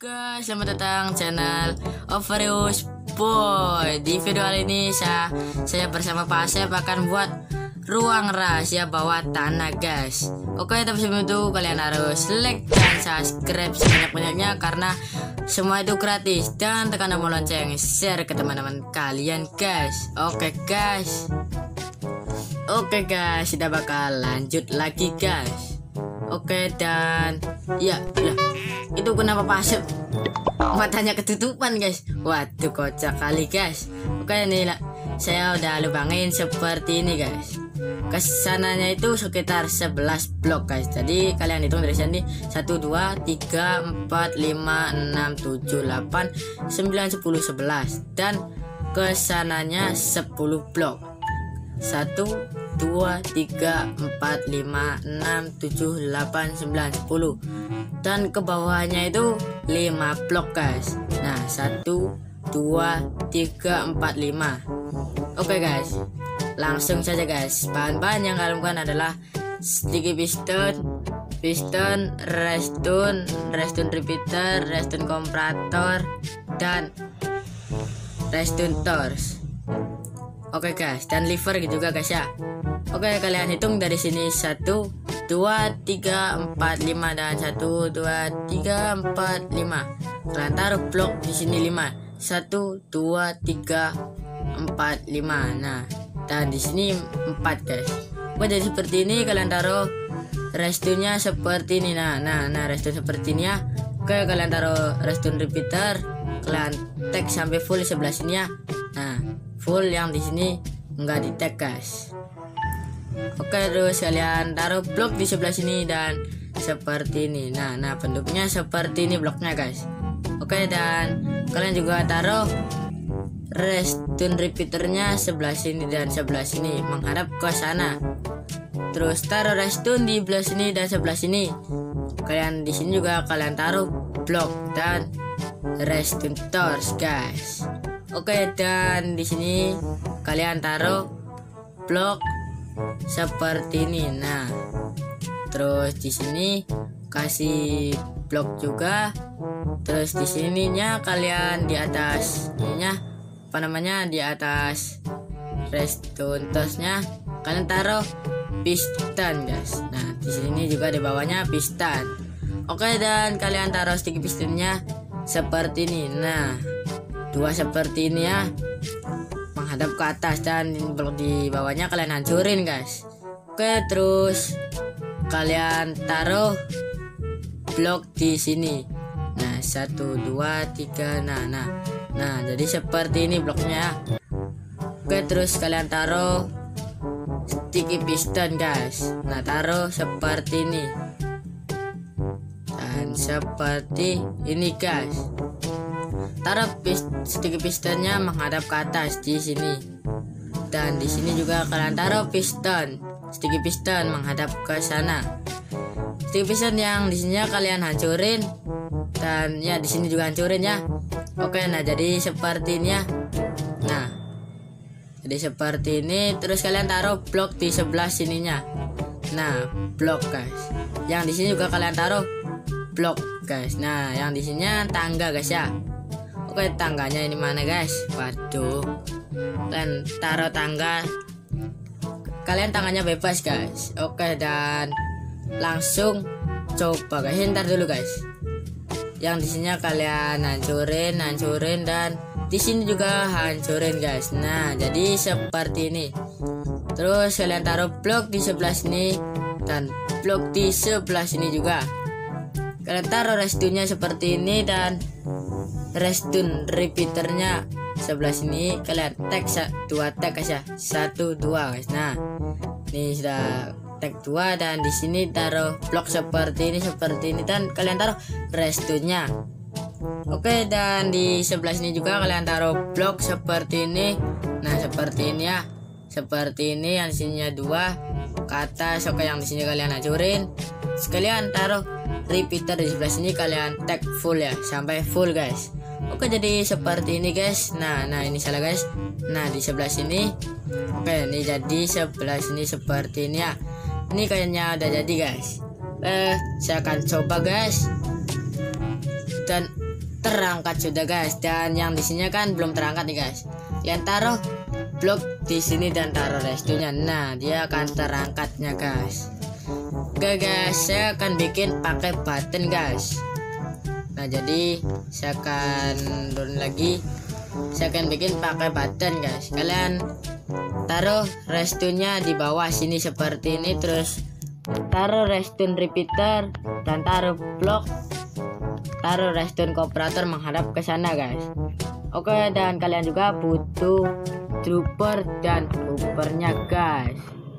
Guys, selamat datang channel Overius Boy. Di video kali ini saya bersama Pak Asep akan buat ruang rahasia bawah tanah, guys. Oke, tapi sebelum itu kalian harus like dan subscribe sebanyak-banyaknya karena semua itu gratis, dan tekan tombol lonceng share ke teman-teman kalian, guys. Oke guys, kita bakal lanjut lagi, guys. Oke, dan ya itu kenapa Pak Asep matanya ketutupan, guys? Waduh, kocak kali, guys. Oke, ini lah, saya udah lubangin seperti ini, guys. Kesananya itu sekitar 11 blok, guys. Jadi kalian hitung dari sini 1 2 3 4 5 6 7 8 9 10 11 dan kesananya 10 blok. 1 2 3 4 5 6 7 8 9 10 dan ke bawahnya itu 5 blok, guys. Nah, 1 2 3 4 5. Oke, guys, langsung saja, guys. Bahan-bahan yang kalian butuhkan adalah sticky piston, redstone repeater, redstone komparator, dan redstone torch. Oke, guys, dan lever gitu juga, guys, ya. Oke, kalian hitung dari sini 1 2 3 4 5 dan 1 2 3 4 5. Kalian taruh blok di sini 5. 1 2 3 4 5. Nah, dan di sini 4, guys. Oke, jadi seperti ini kalian taruh redstone-nya seperti ini. Nah, redstone seperti ini, ya. Oke, kalian taruh redstone repeater, kalian tag sampai full di sebelah sini, ya. Nah, full yang di sini enggak di tag, guys. Oke, terus kalian taruh blok di sebelah sini dan seperti ini. Nah, bentuknya seperti ini bloknya, guys. Oke, dan kalian juga taruh redstone repeaternya sebelah sini dan sebelah sini menghadap ke sana. Terus taruh redstone di sebelah sini dan sebelah sini. Kalian di sini juga kalian taruh blok dan redstone torch, guys. Oke, dan di sini kalian taruh blok seperti ini. Nah, terus di sini kasih blok juga. Terus di sininya kalian di atas ininya di atas redstone torchnya kalian taruh piston, guys. Nah, di sini juga di bawahnya piston. Oke, dan kalian taruh sticky pistonnya seperti ini. Nah, 2 seperti ini, ya, menghadap ke atas, dan blok di bawahnya kalian hancurin, guys. Oke, terus kalian taruh blok di sini. Nah, 1 2 3. Nah, jadi seperti ini bloknya. Oke, terus kalian taruh sticky piston, guys. Nah, taruh seperti ini dan seperti ini, guys. Taruh sticky pistonnya menghadap ke atas di sini, dan di sini juga kalian taruh sticky piston menghadap ke sana. Sticky piston yang di sini kalian hancurin, dan ya di sini juga hancurin, ya. Oke, nah jadi seperti ini, ya. Nah, jadi seperti ini. Terus kalian taruh blok di sebelah sininya. Nah, blok, guys. Yang di sini juga kalian taruh blok, guys. Nah, yang di sini tangga, guys, ya. Oke, tangganya ini mana, guys? Waduh, kalian taruh tangga. Kalian tangannya bebas, guys. Oke, dan langsung coba, guys. Ntar dulu, guys. Yang di sini kalian hancurin, dan di sini juga hancurin, guys. Nah, jadi seperti ini. Terus kalian taruh blok di sebelah sini dan blok di sebelah sini juga. Kalian taruh redstone-nya seperti ini, dan redstone repeaternya sebelah sini kalian tag 2 tag, guys, ya. 1 2, guys. Nah, ini sudah tag 2, dan di sini taruh blok seperti ini dan kalian taruh redstone-nya. Oke, dan di sebelah sini juga kalian taruh blok seperti ini. Nah, seperti ini, ya. Seperti ini, yang di sininya 2 ke atas. Oke, yang di sini kalian hancurin. Sekalian taruh repeater di sebelah sini, kalian tag full, ya, sampai full, guys. Oke, jadi seperti ini, guys. Nah, ini salah, guys. Nah, di sebelah sini. Oke, ini jadi sebelah sini seperti ini, ya. Ini kayaknya udah jadi, guys. Saya akan coba, guys. Dan terangkat sudah guys. Dan yang di sini kan belum terangkat nih guys. Kalian taruh blok di sini dan taruh restunya. Nah, dia akan terangkatnya guys. Oke guys, saya akan bikin pakai button guys. Nah, jadi saya akan turun lagi. Saya akan bikin pakai button guys. Kalian taruh restunya di bawah sini seperti ini, terus taruh redstone repeater dan taruh blok, taruh redstone komparator menghadap ke sana guys. Oke, dan kalian juga butuh trooper dan hoopernya guys.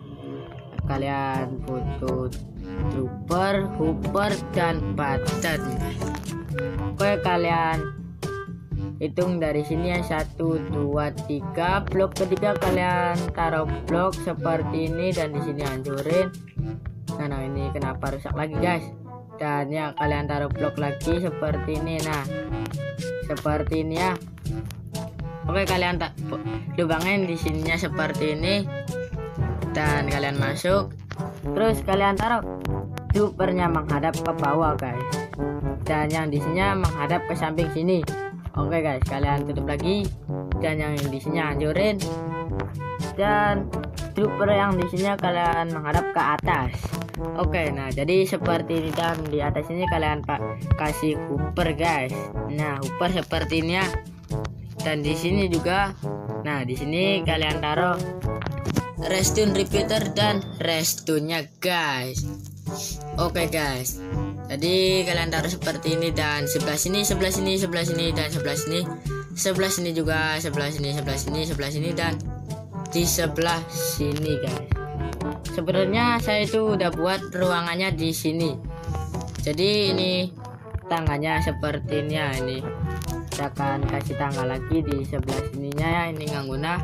Kalian butuh trooper, hooper dan button. Oke, kalian hitung dari sini ya, 1 2 3. Blok ketiga kalian taruh blok seperti ini dan di sini hancurin. Nah, ini kenapa rusak lagi guys? Dan ya kalian taruh blok lagi seperti ini. Nah, seperti ini ya. Oke, kalian tak lubangin di sininya seperti ini dan kalian masuk. Terus kalian taruh troopernya menghadap ke bawah guys. Dan yang di sini menghadap ke samping sini. Oke guys, kalian tutup lagi dan yang di sini hancurin. Dan trooper yang di sini kalian menghadap ke atas. Oke, nah jadi seperti ini, dan di atas ini kalian kasih hooper guys. Nah, hooper seperti ini ya. Dan di sini juga, nah di sini kalian taruh redstone repeater dan redstone-nya guys. Oke guys, jadi kalian taruh seperti ini dan sebelah sini, sebelah sini, sebelah sini dan sebelah sini, sebelah sini juga, sebelah sini, sebelah sini, sebelah sini dan di sebelah sini guys. Sebenarnya saya itu udah buat ruangannya di sini. Jadi ini tangganya seperti ini ya. Ini saya akan kasih tangga lagi di sebelah sininya ya. Ini nggak guna.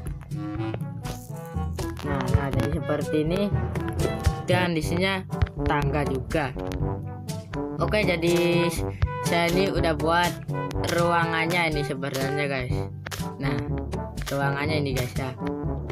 Nah, jadi seperti ini. Dan di sini tangga juga. Oke, jadi saya ini udah buat ruangannya ini sebenarnya guys. Nah, ruangannya ini guys ya.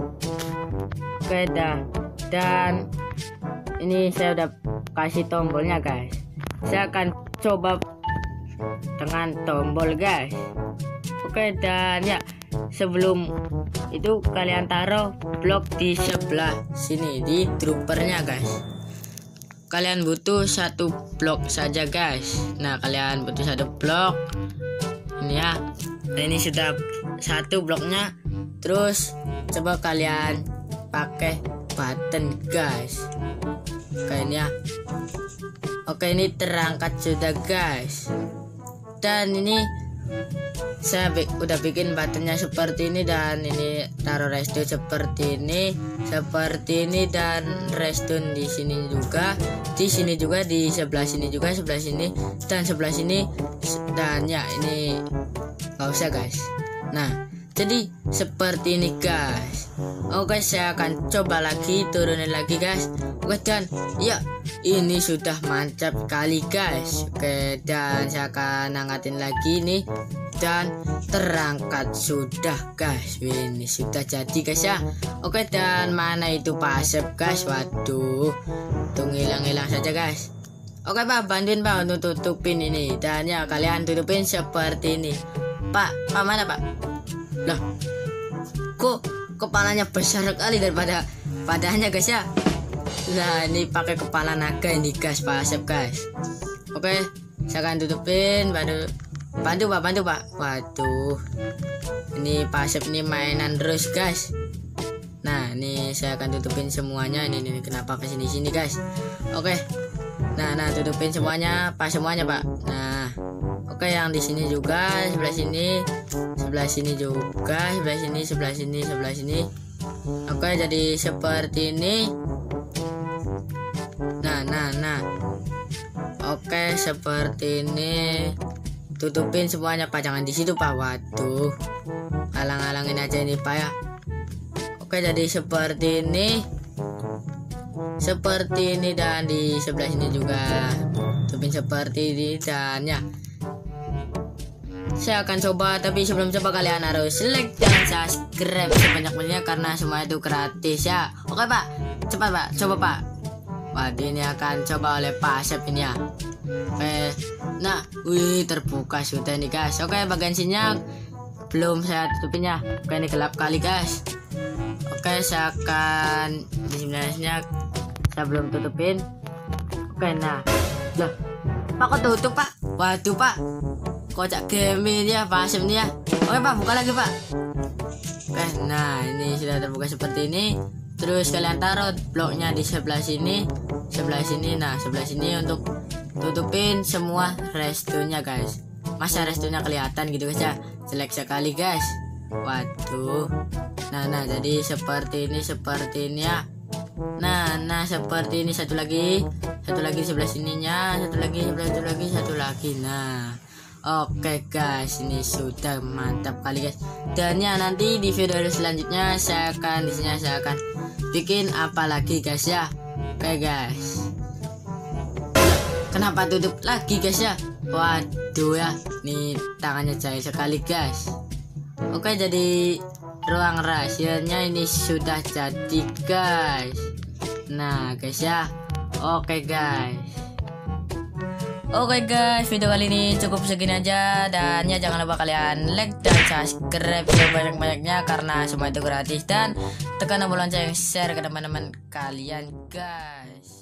Oke dah. Dan ini saya udah kasih tombolnya guys. Saya akan coba dengan tombol guys. Oke, dan ya sebelum itu kalian taruh blok di sebelah sini di troopernya guys. Kalian butuh 1 blok saja guys. Nah, kalian butuh 1 blok ini ya. Nah, ini sudah 1 bloknya. Terus coba kalian pakai button guys. Oke, ini ya. Oke, ini terangkat sudah guys. Dan ini saya udah bikin buttonnya seperti ini, dan ini taruh redstone seperti ini dan redstone di sini juga, di sini juga, di sebelah sini juga, sebelah sini dan sebelah sini. Dan ya ini nggak usah guys. Nah, jadi seperti ini guys. Oke, saya akan coba lagi, turunin lagi guys. Oke, dan ya ini sudah mantap kali guys. Oke, dan saya akan angkatin lagi nih. Dan terangkat sudah guys. Ini sudah jadi guys ya. Oke, dan mana itu pasep guys? Waduh, tuh hilang-hilang saja guys. Oke Pak, bantuin Pak untuk tutupin ini. Dan ya kalian tutupin seperti ini. Pak mana Pak? Lah, kok kepalanya besar sekali daripada badannya guys ya. Nah, ini pakai kepala naga ini guys, pasep guys. Oke, saya akan tutupin. Bantu Pak. Waduh, ini pasep ini mainan terus guys. Nah, ini saya akan tutupin semuanya. Ini kenapa kesini guys. Oke, nah tutupin semuanya, pas semuanya Pak. Nah, oke, yang di sini juga, sebelah sini juga, sebelah sini. Oke, jadi seperti ini. Nah. Oke, seperti ini. Tutupin semuanya Pak, jangan di situ Pak. Waduh, halang-halangin aja ini Pak ya. Oke, jadi seperti ini. Dan di sebelah sini juga tutupin seperti ini. Dan ya, saya akan coba, tapi sebelum coba kalian harus like dan subscribe sebanyak-banyaknya karena semua itu gratis ya. Oke Pak, cepat Pak, coba Pak. Waduh, ini akan coba oleh Pak Asep ini ya. Oke, Nah, wih, terbuka sudah nih guys. Oke, bagian sini belum saya tutupin ya. Oke, ini gelap kali guys. Oke, saya akan di sebenarnya saya belum tutupin. Oke, nah, lah, Pak kok tutup Pak? Waduh Pak, kocak game ini ya, Pak Asem nih ya. Oke Pak, buka lagi Pak. Oke, nah ini sudah terbuka seperti ini. Terus kalian taruh bloknya di sebelah sini, nah sebelah sini untuk tutupin semua restonya guys. Masa restonya kelihatan gitu guys ya, jelek sekali guys. Waduh. Nah jadi seperti ini ya. Nah seperti ini, satu lagi sebelah sininya, satu lagi. Nah, oke guys, ini sudah mantap kali guys. Dan ya nanti di video selanjutnya saya akan bikin apa lagi guys ya. Oke guys. Kenapa tutup lagi guys ya? Waduh ya, nih tangannya jahil sekali guys. Oke, jadi ruang rahasianya ini sudah jadi guys. Nah guys ya, oke guys, video kali ini cukup segini aja. Dan ya jangan lupa kalian like dan subscribe sebanyak-banyaknya karena semua itu gratis. Dan tekan tombol lonceng, share ke teman-teman kalian guys.